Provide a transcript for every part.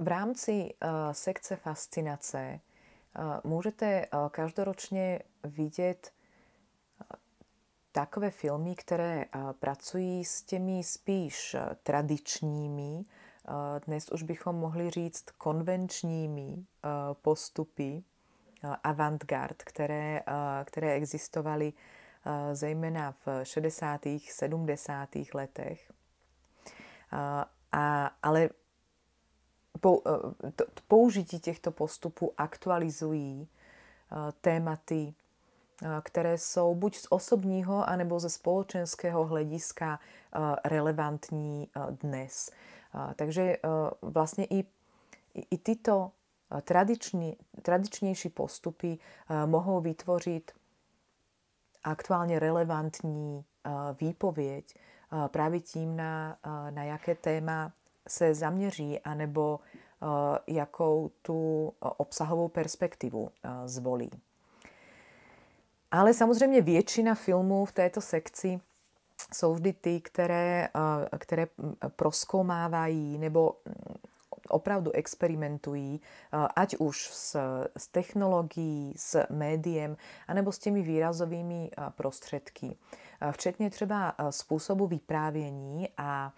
V rámci sekce fascinace můžete každoročně vidět takové filmy, které pracují s těmi spíš tradičními, dnes už bychom mohli říct konvenčními postupy avantgard, které existovaly zejména v 60. 70. letech. Ale použití těchto postupů aktualizují tématy, které jsou buď z osobního, anebo ze společenského hlediska relevantní dnes. Takže vlastně i tyto tradičnější postupy mohou vytvořit aktuálně relevantní výpověď právě tím, na jaké téma se zaměří, anebo jakou tu obsahovou perspektivu zvolí. Ale samozřejmě většina filmů v této sekci jsou vždy ty, které prozkoumávají nebo opravdu experimentují, ať už s technologií, s médiem, anebo s těmi výrazovými prostředky. Včetně třeba způsobu vyprávění a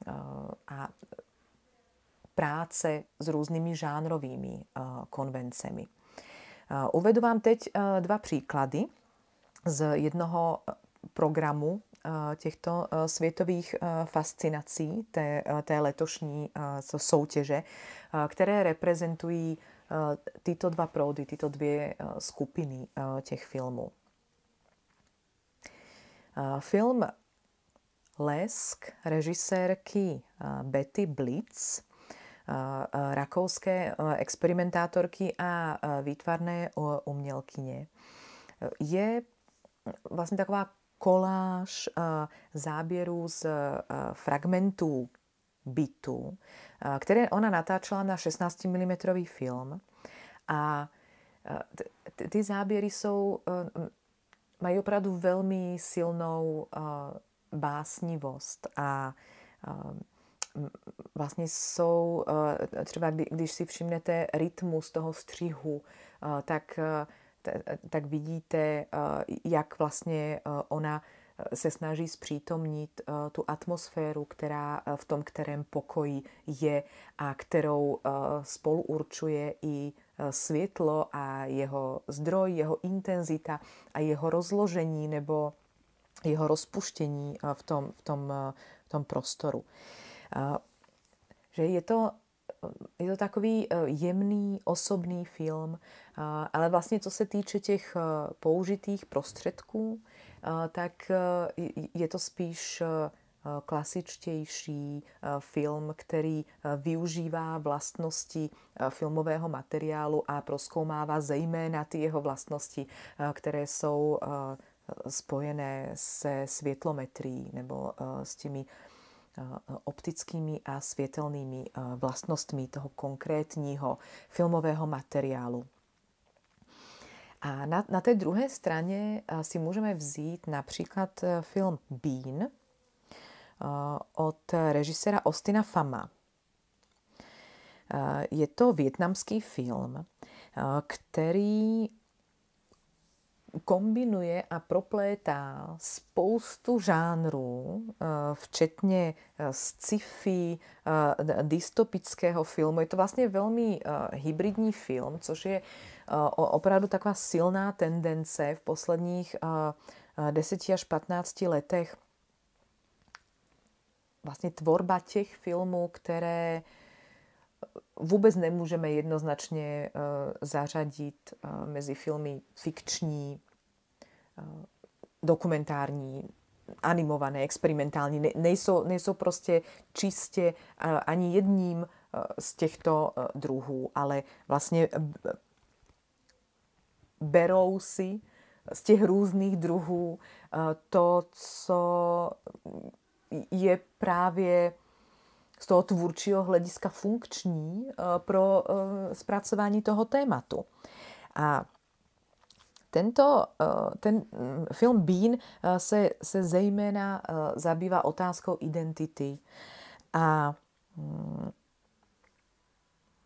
práce s různými žánrovými konvencemi. Uvedu vám teď dva příklady z jednoho programu těchto světových fascinací, té letošní soutěže, které reprezentují tyto dva proudy, tyto dvě skupiny těch filmů. Film Lesk režisérky Betty Blitz, rakouské experimentátorky a výtvarné umělkyně, je vlastně taková koláž záběrů z fragmentů bytu, které ona natáčela na 16 mm film. A ty záběry mají opravdu velmi silnou básnivost a vlastně jsou, třeba když si všimnete rytmus toho střihu, tak vidíte, jak vlastně ona se snaží zpřítomnit tu atmosféru, která v tom kterém pokoji je a kterou spolu určuje i světlo a jeho zdroj, jeho intenzita a jeho rozložení nebo jeho rozpuštění v tom prostoru. Že je to takový jemný, osobní film, ale vlastně co se týče těch použitých prostředků, tak je to spíš klasičtější film, který využívá vlastnosti filmového materiálu a prozkoumává zejména ty jeho vlastnosti, které jsou spojené se světlometrií nebo s těmi optickými a světelnými vlastnostmi toho konkrétního filmového materiálu. A na té druhé straně si můžeme vzít například film Bean od režiséra Austina Phama. Je to vietnamský film, který kombinuje a proplétá spoustu žánrů, včetně sci-fi, dystopického filmu. Je to vlastně velmi hybridní film, což je opravdu taková silná tendence v posledních 10 až 15 letech. Vlastně tvorba těch filmů, které vůbec nemůžeme jednoznačně zařadit mezi filmy fikční, dokumentární, animované, experimentální. Nejsou prostě čistě ani jedním z těchto druhů, ale vlastně berou si z těch různých druhů to, co je právě z toho tvůrčího hlediska funkční pro zpracování toho tématu. A ten film Bean se zejména zabývá otázkou identity a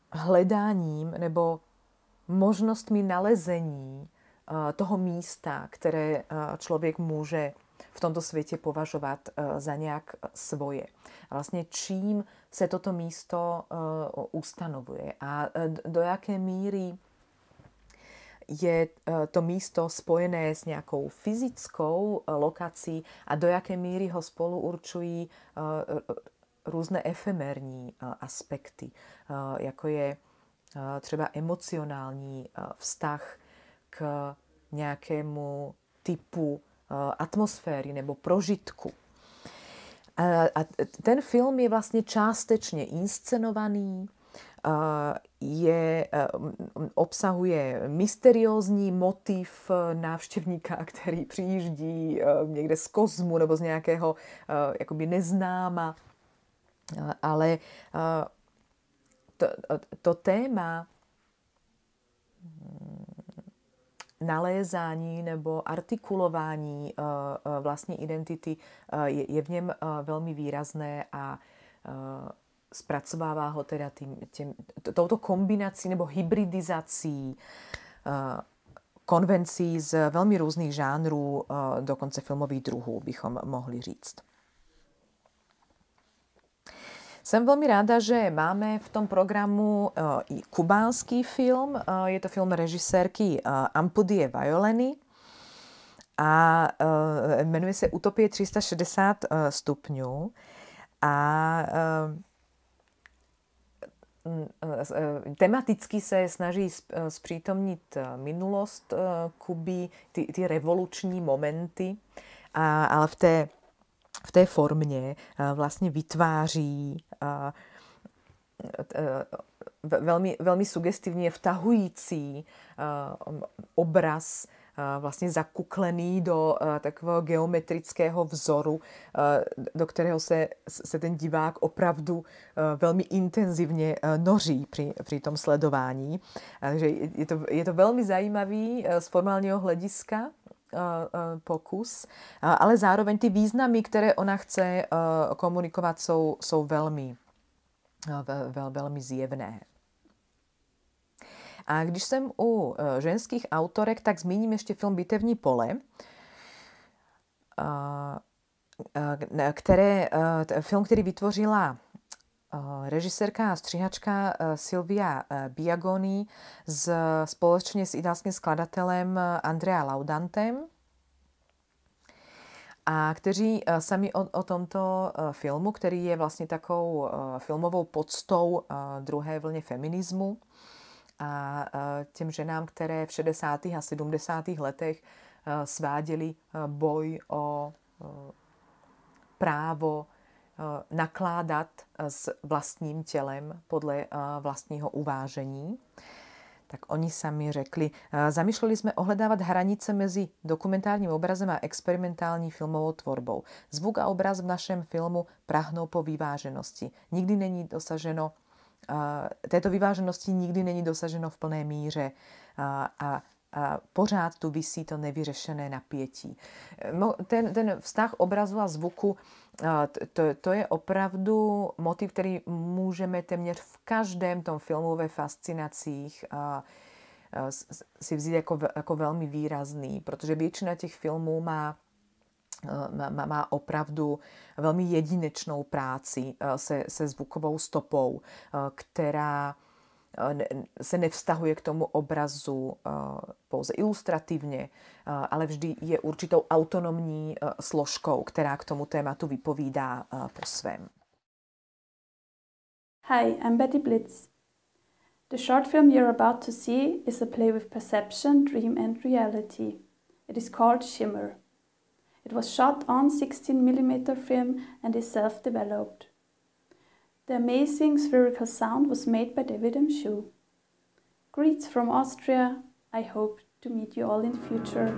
hledáním nebo možnostmi nalezení toho místa, které člověk může v tomto světě považovat za nějak svoje. A vlastně čím se toto místo ustanovuje a do jaké míry je to místo spojené s nějakou fyzickou lokací a do jaké míry ho spolu určují různé efemérní aspekty, jako je třeba emocionální vztah k nějakému typu atmosféry nebo prožitku. A ten film je vlastně částečně inscenovaný, obsahuje mysteriózní motiv návštěvníka, který přijíždí někde z kozmu nebo z nějakého jakoby neznáma, ale to téma nalézání nebo artikulování vlastní identity je v něm velmi výrazné a zpracovává ho teda touto kombinací nebo hybridizací konvencí z velmi různých žánrů, dokonce filmových druhů, bychom mohli říct. Jsem velmi ráda, že máme v tom programu i kubánský film. Je to film režisérky Ampudie Violeny a jmenuje se Utopie 360 stupňů. A tematicky se snaží zpřítomnit minulost Kuby, ty revoluční momenty, ale v té formě vlastně vytváří velmi sugestivně vtahující obraz, vlastně zakuklený do takového geometrického vzoru, do kterého se ten divák opravdu velmi intenzivně noří při tom sledování. Takže je to velmi zajímavý z formálního hlediska pokus, ale zároveň ty významy, které ona chce komunikovat, jsou velmi zjevné. A když jsem u ženských autorek, tak zmíním ještě film Bitevní pole, film, který vytvořila režisérka a stříhačka Silvia Biagoni společně s italským skladatelem Andrea Laudantem, a kteří sami o tomto filmu, který je vlastně takovou filmovou poctou druhé vlně feminismu a těm ženám, které v 60. a 70. letech sváděly boj o právo nakládat s vlastním tělem podle vlastního uvážení, tak oni sami řekli, zamýšleli jsme ohledávat hranice mezi dokumentárním obrazem a experimentální filmovou tvorbou. Zvuk a obraz v našem filmu prahnou po vyváženosti. Nikdy není dosaženo, této vyváženosti nikdy není dosaženo v plné míře a pořád tu visí to nevyřešené napětí. Ten vztah obrazu a zvuku, to je opravdu motiv, který můžeme téměř v každém tom filmu ve fascinacích si vzít jako velmi výrazný, protože většina těch filmů má opravdu velmi jedinečnou práci se zvukovou stopou, která se nevztahuje k tomu obrazu pouze ilustrativně, ale vždy je určitou autonomní složkou, která k tomu tématu vypovídá po svém. Hi, I'm Betty Blitz. The short film you're about to see is a play with perception, dream and reality. It is called Shimmer. It was shot on 16mm film and is self-developed. The amazing spherical sound was made by David M. Shu. Greets from Austria. I hope to meet you all in the future.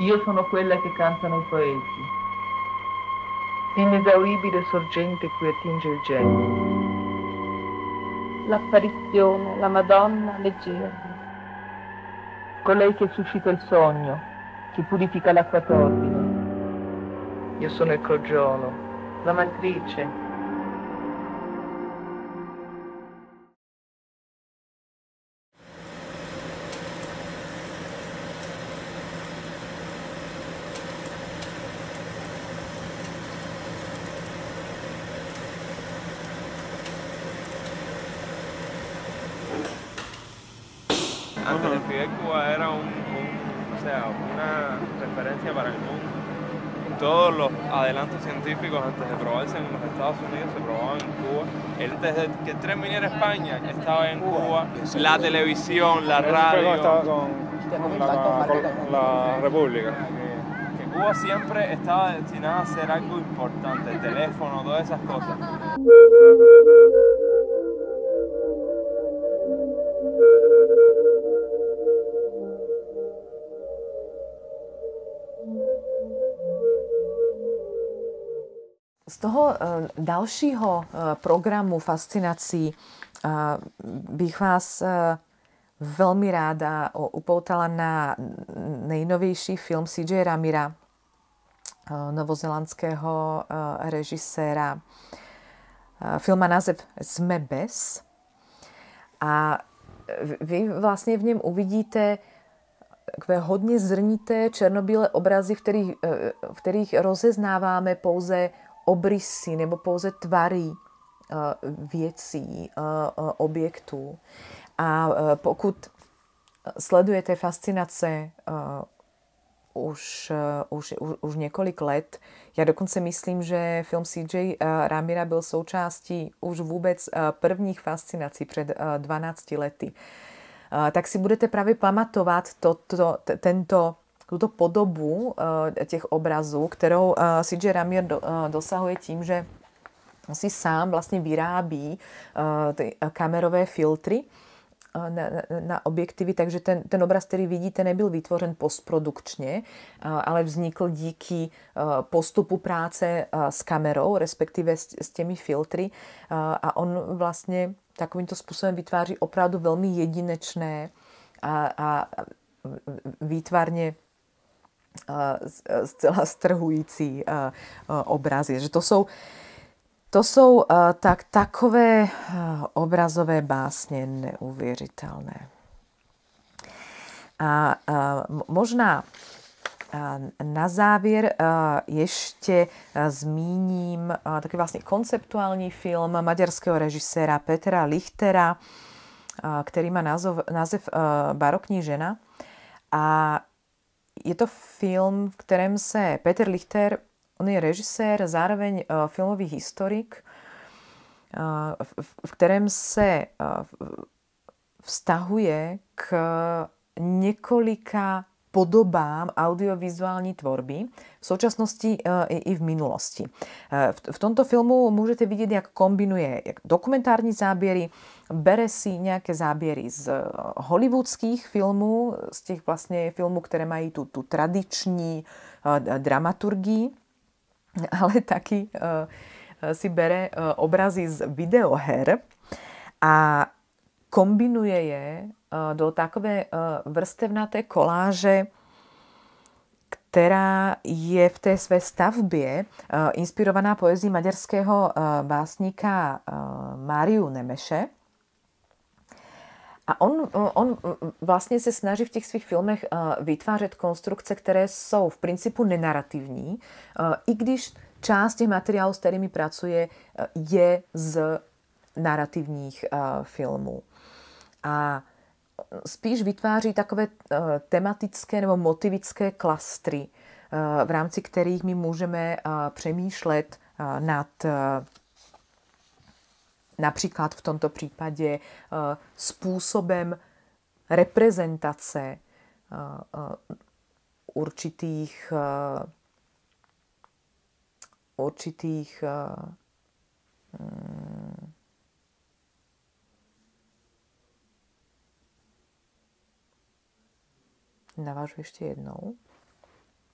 Io sono quella che cantano i poeti, l'inesauribile sorgente cui attinge il genio. L'apparizione, la Madonna leggera. Colei che suscita il sogno, che purifica l'acqua torbida. Io sono il crogiolo, la matrice. Antes de Fidel, Cuba era o sea, una referencia para el mundo. Todos los adelantos científicos antes de probarse en los Estados Unidos se probaban en Cuba. Desde que el tren viniera a España estaba en Cuba. La televisión, la radio. Estaba con la República. Que Cuba siempre estaba destinada a ser algo importante, el teléfono, todas esas cosas. Z toho dalšího programu fascinací bych vás veľmi ráda upoutala na nejnovější film C.J. Ramira, novozelandského režiséra. Film má název Jsme bez. A vy vlastně v něm uvidíte takové hodně zrnité černobílé obrazy, v kterých rozeznáváme pouze obrysy nebo pouze tvary věcí, objektů. A pokud sledujete fascinace už několik let, já dokonce myslím, že film C.J. Ramira byl součástí už vůbec prvních fascinací před 12 lety, tak si budete právě pamatovat tuto podobu těch obrazů, kterou C.J. Ramir dosahuje tím, že si sám vlastně vyrábí ty kamerové filtry na objektivy, takže ten obraz, který vidíte, nebyl vytvořen postprodukčně, ale vznikl díky postupu práce s kamerou, respektive s těmi filtry, a on vlastně takovýmto způsobem vytváří opravdu velmi jedinečné a výtvarně zcela strhující obrazy. Že to jsou takové obrazové básně neuvěřitelné. A možná na závěr ještě zmíním takový vlastně konceptuální film maďarského režiséra Petra Lichtera, který má název Barokní žena. A je to film, v kterém se Peter Lichter, on je režisér, zároveň filmový historik, v kterém se vztahuje k několika podobám audiovizuální tvorby, v současnosti i v minulosti. V tomto filmu můžete vidět, jak kombinuje dokumentární záběry, bere si nějaké záběry z hollywoodských filmů, z těch vlastně filmů, které mají tu tradiční dramaturgii, ale taky si bere obrazy z videoher a kombinuje je do takové vrstevnaté koláže, která je v té své stavbě inspirovaná poezí maďarského básníka Máriu Nemeše. A on vlastně se snaží v těch svých filmech vytvářet konstrukce, které jsou v principu nenarativní, i když část těch materiálů, s kterými pracuje, je z narrativních filmů. A spíš vytváří takové tematické nebo motivické klastry, v rámci kterých my můžeme přemýšlet nad například v tomto případě způsobem reprezentace určitých navážu ještě jednou.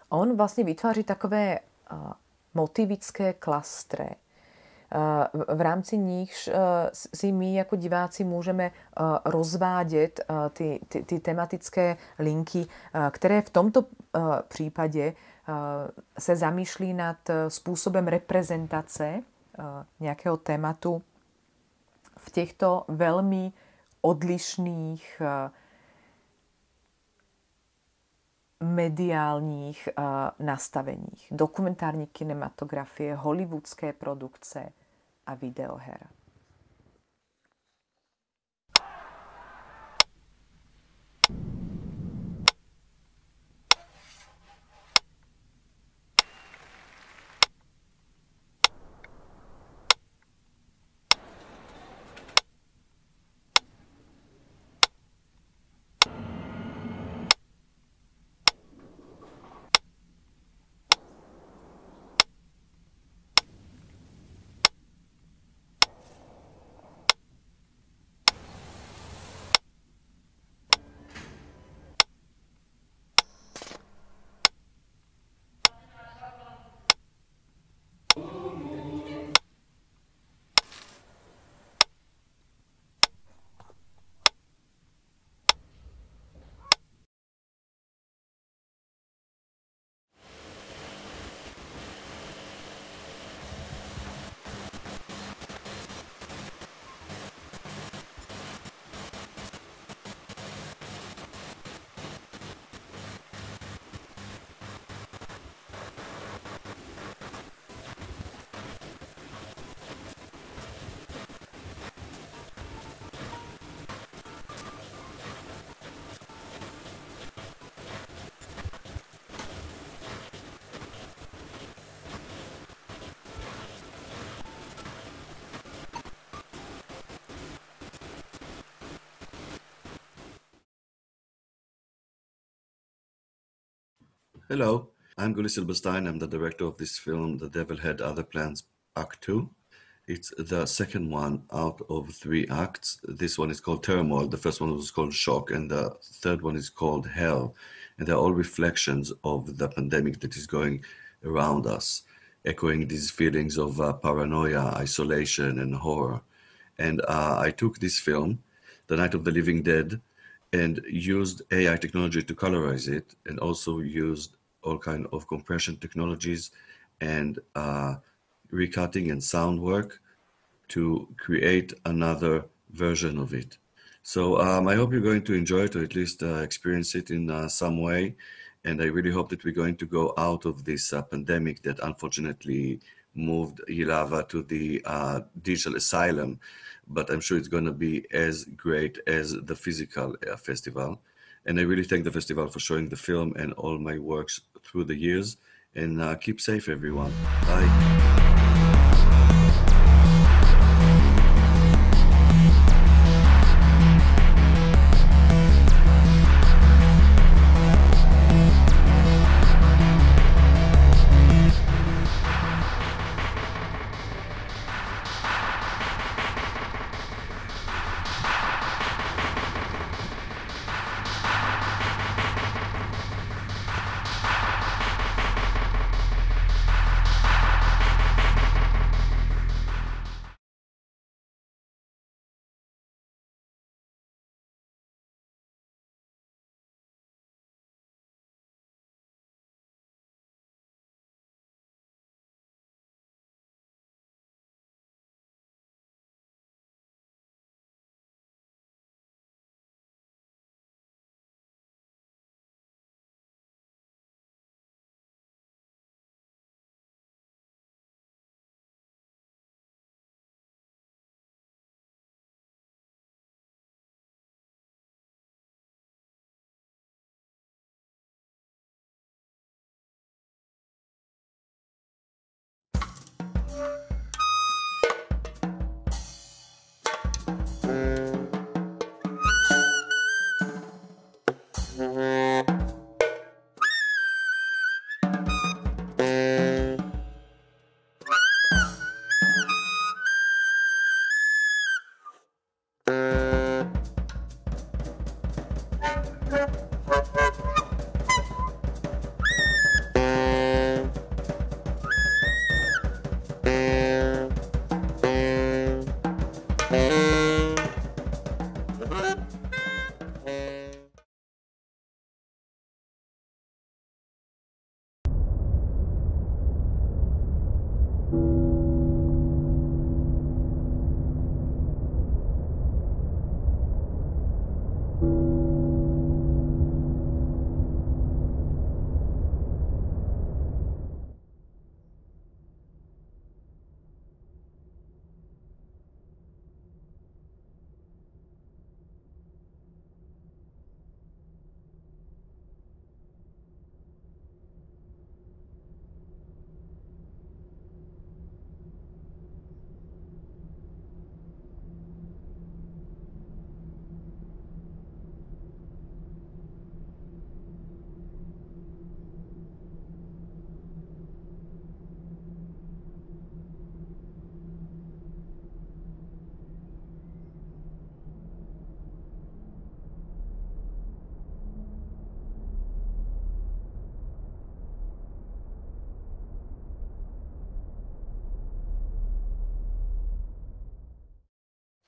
On vlastně vytváří takové motivické klastre, v rámci nichž si my jako diváci můžeme rozvádět ty tematické linky, které v tomto případě se zamýšlí nad způsobem reprezentace nějakého tématu v těchto velmi odlišných mediálních nastaveních. Dokumentární kinematografie, hollywoodské produkce a videoher. Hello, I'm Gully Silberstein. I'm the director of this film, The Devil Had Other Plans, Act 2. It's the second one out of 3 acts. This one is called Turmoil, the first one was called Shock, and the third one is called Hell. And they're all reflections of the pandemic that is going around us, echoing these feelings of paranoia, isolation, and horror. And I took this film, The Night of the Living Dead, and used AI technology to colorize it, and also used all kind of compression technologies and recutting and sound work to create another version of it. So I hope you're going to enjoy it, or at least experience it in some way. And I really hope that we're going to go out of this pandemic that unfortunately moved Yilava to the digital asylum. But I'm sure it's going to be as great as the physical festival. And I really thank the festival for showing the film and all my works through the years. And keep safe, everyone. Bye.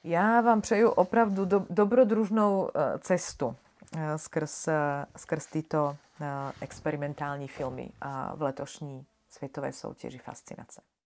Já vám přeju opravdu dobrodružnou cestu skrz tyto experimentální filmy v letošní světové soutěži Fascinace.